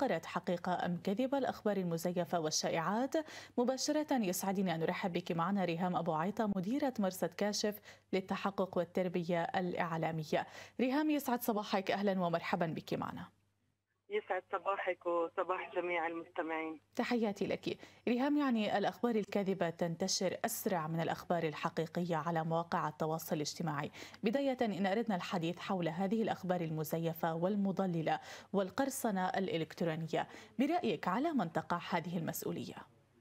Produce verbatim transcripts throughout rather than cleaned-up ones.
فقرة حقيقة أم كذبة، الأخبار المزيفة والشائعات. مباشرة يسعدني أن أرحب بك معنا ريهام أبو عيطة، مديرة مرصد كاشف للتحقق والتربية الإعلامية. ريهام، يسعد صباحك، أهلا ومرحبا بك معنا. يسعد صباحك وصباح جميع المستمعين. تحياتي لك. ريهام، يعني الأخبار الكاذبة تنتشر أسرع من الأخبار الحقيقية على مواقع التواصل الاجتماعي. بداية، إن أردنا الحديث حول هذه الأخبار المزيفة والمضللة والقرصنة الإلكترونية، برأيك على من تقع هذه المسؤولية؟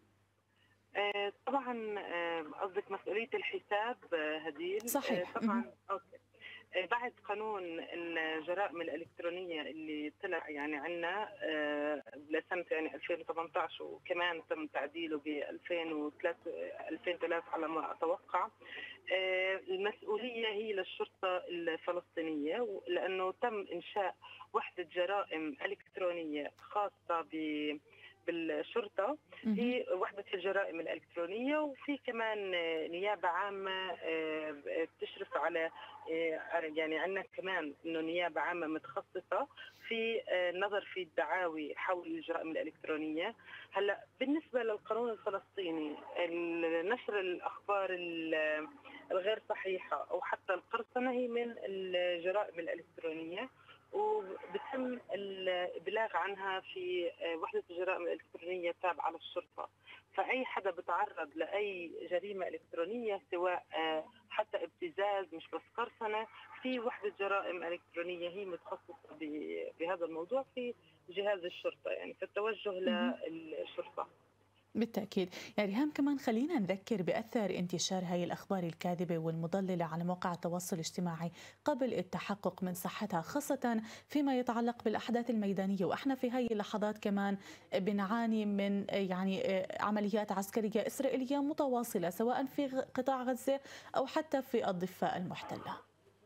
آه طبعا آه، قصدك مسؤولية الحساب آه هديل. آه صحيح. طبعا أوكي. آه بعد قانون الجرائم الإلكترونية اللي طلع يعني عنا آه لسنة يعني ألفين وثمانية عشر، وكمان تم تعديله ب ألفين وثلاثة ألفين وثلاثة على ما أتوقع. آه المسؤولية هي للشرطة الفلسطينية، لأنه تم إنشاء وحدة جرائم إلكترونية خاصة ب بالشرطة، هي وحدة الجرائم الإلكترونية. وفي كمان نيابة عامة بتشرف على، يعني عندنا كمان إنه نيابة عامة متخصصة في النظر في الدعاوي حول الجرائم الإلكترونية. هلا بالنسبة للقانون الفلسطيني، نشر الأخبار الغير صحيحة أو حتى القرصنة هي من الجرائم الإلكترونية، وبتم الإبلاغ عنها في وحدة الجرائم الإلكترونية التابعة للشرطة. فأي حدا بتعرض لأي جريمة إلكترونية، سواء حتى ابتزاز مش بس قرصنة، في وحدة جرائم إلكترونية هي متخصصة بهذا الموضوع في جهاز الشرطة، يعني في التوجه للشرطة. بالتأكيد. يعني ريهام، كمان خلينا نذكر بأثر انتشار هاي الأخبار الكاذبة والمضللة على مواقع التواصل الاجتماعي قبل التحقق من صحتها، خاصة فيما يتعلق بالأحداث الميدانية. وإحنا في هاي اللحظات كمان بنعاني من يعني عمليات عسكرية إسرائيلية متواصلة، سواء في قطاع غزة أو حتى في الضفة المحتلة.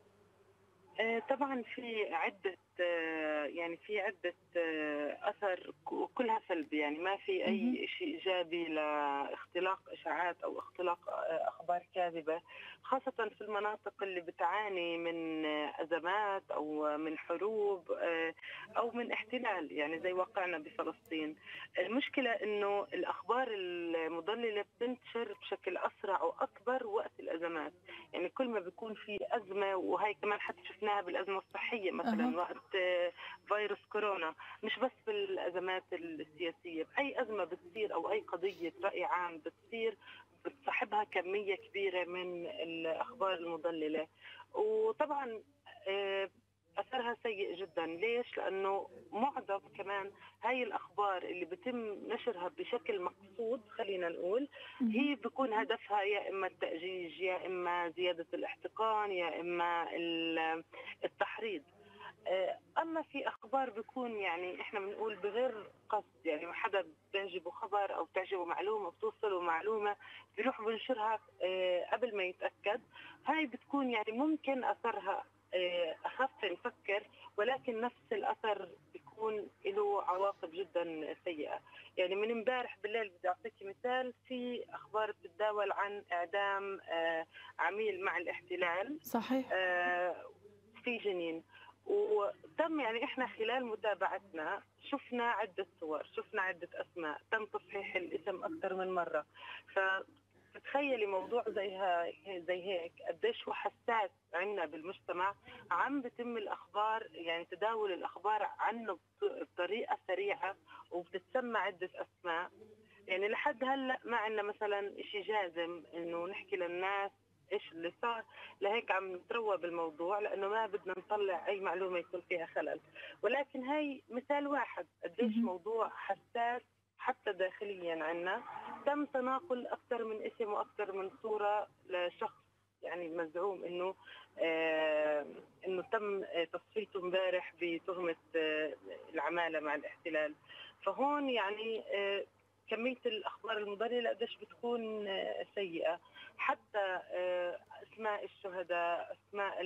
طبعا في عدة يعني في عدة أثر كلها سلبي، يعني ما في أي شيء إيجابي لاختلاق إشاعات أو اختلاق أخبار كاذبة، خاصة في المناطق اللي بتعاني من أزمات أو من حروب أو من احتلال، يعني زي واقعنا بفلسطين. المشكلة إنه الأخبار المضللة بتنتشر بشكل أسرع وأكبر وقت الأزمات، يعني كل ما بيكون في أزمة، وهي كمان حتى شفناها بالأزمة الصحية مثلا أه. وقت فيروس كورونا، مش بس بالأزمات السياسية، بأي أزمة بتصير أو أي قضية رأي عام بتصير بتصاحبها كمية كبيرة من الأخبار المضللة. وطبعا أثرها سيء جدا. ليش؟ لأنه معظم كمان هاي الأخبار اللي بتم نشرها بشكل مقصود، خلينا نقول، هي بيكون هدفها يا إما التأجيج، يا إما زيادة الاحتقان، يا إما التحريض. أما في أخبار بيكون يعني إحنا بنقول بغير قصد، يعني حدا بتعجبه خبر أو بتعجبه معلومة بتوصله معلومة بيروح بنشرها قبل ما يتأكد، هاي بتكون يعني ممكن أثرها أخف نفكر، ولكن نفس الأثر بيكون له عواقب جدا سيئة. يعني من امبارح بالليل بدي أعطيك مثال، في أخبار بتتداول عن إعدام عميل مع الاحتلال صحيح. في جنين، وتم يعني احنا خلال متابعتنا شفنا عدة صور، شفنا عدة أسماء، تم تصحيح الاسم أكثر من مرة. فتخيلي موضوع زي زي هيك قديش هو حساس عندنا بالمجتمع، عم بتم الأخبار، يعني تداول الأخبار عنه بطريقة سريعة وبتتسمى عدة أسماء. يعني لحد هلأ ما عندنا مثلا إشي جازم إنه نحكي للناس إيش اللي صار، لهيك عم نتروى بالموضوع لأنه ما بدنا نطلع أي معلومة يكون فيها خلل. ولكن هاي مثال واحد قديش موضوع حساس حتى داخليا عنا. تم تناقل أكثر من اسم وأكثر من صورة لشخص يعني مزعوم إنه آه إنه تم تصفيته امبارح بتهمة آه العمالة مع الاحتلال. فهون يعني آه كمية الأخبار المضللة قديش بتكون آه سيئة. حتى آه أسماء الشهداء، أسماء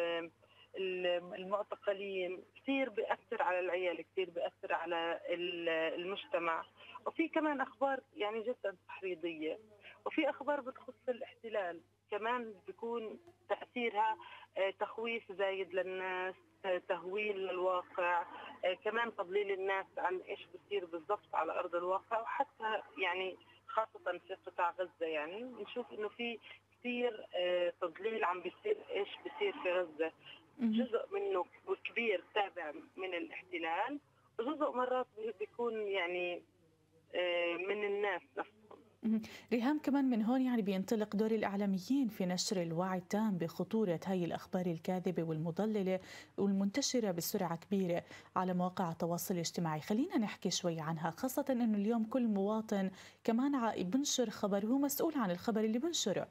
المعتقلين، كثير بيأثر على العيال، كثير بيأثر على المجتمع. وفي كمان أخبار يعني جدا تحريضية، وفي أخبار بتخص الاحتلال كمان بيكون تأثيرها تخويف زايد للناس، تهويل للواقع، آه، كمان تضليل الناس عن ايش بصير بالضبط على ارض الواقع، وحتى يعني خاصه في قطاع غزه يعني نشوف انه في كثير آه، تضليل عم بيصير ايش بصير في غزه. مهم. جزء منه كبير تابع من الاحتلال، وجزء مرات بيكون يعني آه، من الناس نفسهم. مهم. ريهام، كمان من هون يعني بينطلق دور الإعلاميين في نشر الوعي التام بخطورة هاي الأخبار الكاذبة والمضللة والمنتشرة بسرعة كبيرة على مواقع التواصل الاجتماعي. خلينا نحكي شوي عنها، خاصة أنه اليوم كل مواطن كمان ع- بنشر خبر، هو مسؤول عن الخبر اللي بنشره.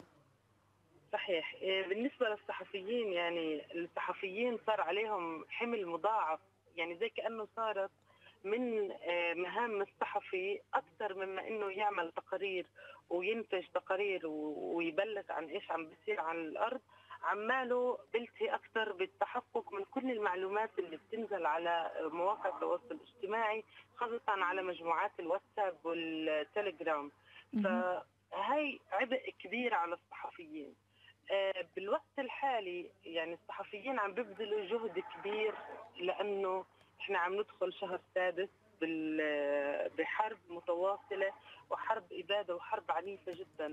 صحيح. إيه، بالنسبة للصحفيين يعني الصحفيين صار عليهم حمل مضاعف، يعني زي كأنه صارت من آه، مهام الصحفي أكثر مما إنه يعمل تقارير وينتج تقارير و- ويبلغ عن إيش عم بيصير على الأرض. عماله بلتهي أكثر بالتحقق من كل المعلومات اللي بتنزل على مواقع التواصل الاجتماعي، خاصة على مجموعات الواتساب والتليجرام. مهم. فهي عبء كبير على الصحفيين. آه، بالوقت الحالي يعني الصحفيين عم بيبذلوا جهد كبير، لأنه إحنا عم ندخل شهر سادس بال- بحرب متواصلة، وحرب إبادة وحرب عنيفة جدا.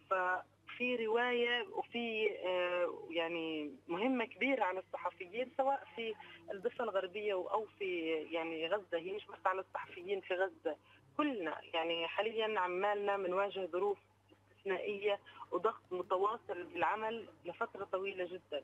ففي رواية وفي آه، يعني مهمة كبيرة على الصحفيين، سواء في الضفة الغربية أو في يعني غزة. هي مش بس على الصحفيين في غزة، كلنا يعني حاليا عمالنا بنواجه ظروف استثنائية وضغط متواصل بالعمل لفترة طويلة جدا.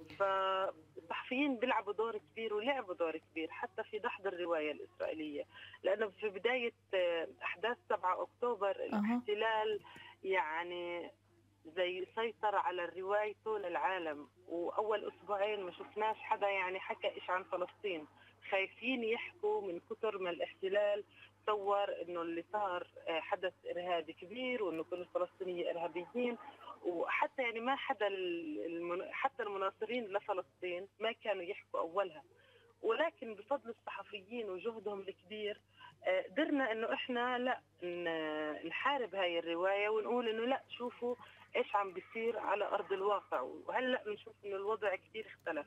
فالصحفيين بيلعبوا دور كبير ولعبوا دور كبير حتى في دحض الرواية الإسرائيلية، لأنه في بداية آه، أحداث سبعة أكتوبر أها. الاحتلال يعني زي سيطر على الرواية طول العالم، وأول أسبوعين ما شفناش حدا يعني حكى إيش عن فلسطين. خايفين يحكوا من كتر ما الاحتلال تصور انه اللي صار آه، حدث ارهابي كبير، وانه كل الفلسطينيين ارهابيين. وحتى يعني ما حدا المن... حتى المناصرين لفلسطين ما كانوا يحكوا اولها. ولكن بفضل الصحفيين وجهدهم الكبير آه، قدرنا انه احنا لا ن- نحارب هاي الروايه ونقول انه لا، شوفوا ايش عم بيصير على ارض الواقع. وهلا بنشوف انه الوضع كثير اختلف.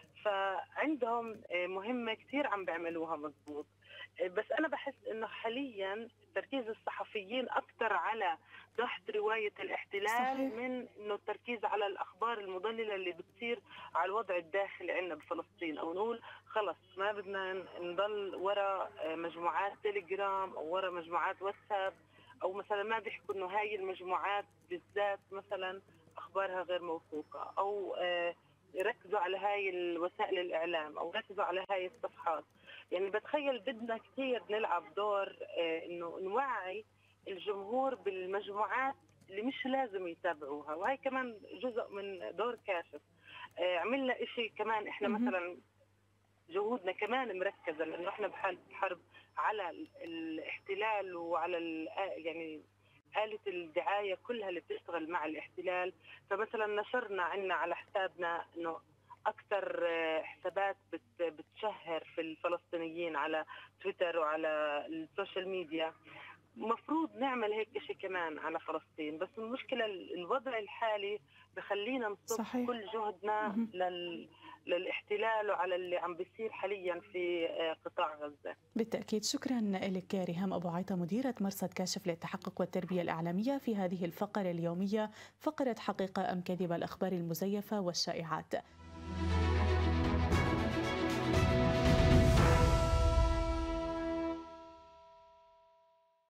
فعندهم آه، مهمه كثير عم بيعملوها مضبوط. بس أنا بحس إنه حاليا تركيز الصحفيين أكثر على ضغط رواية الاحتلال صحيح. من إنه التركيز على الأخبار المضللة اللي بتصير على الوضع الداخلي عندنا بفلسطين، أو نقول خلص ما بدنا نضل ورا مجموعات تليجرام أو ورا مجموعات واتساب، أو مثلا ما بيحكوا إنه هاي المجموعات بالذات مثلا أخبارها غير موثوقة، أو آه، يركزوا على هاي الوسائل الإعلام أو يركزوا على هاي الصفحات. يعني بتخيل بدنا كثير نلعب دور آه، انه نوعي الجمهور بالمجموعات اللي مش لازم يتابعوها، وهي كمان جزء من دور كاشف. آه، عملنا إشي كمان احنا مهم. مثلا جهودنا كمان مركزة، لأنه احنا بحالة حرب على ال- الاحتلال وعلى ال- يعني آلة الدعاية كلها اللي بتشتغل مع الاحتلال. فمثلا نشرنا عنا على حسابنا انه اكثر آه، حسابات بت- بتشهر في الفلسطينيين على تويتر وعلى السوشيال ميديا. مفروض نعمل هيك شيء كمان على فلسطين، بس المشكلة ال- الوضع الحالي بخلينا نصب صحيح. كل جهدنا مهم. لل... للاحتلال وعلى اللي عم بيصير حاليا في آه، قطاع غزة. بالتأكيد. شكرا لك ريهام أبو عيطة، مديرة مرصد كاشف للتحقق والتربية الإعلامية، في هذه الفقرة اليومية، فقرة حقيقة أم كذبة، الأخبار المزيفة والشائعات.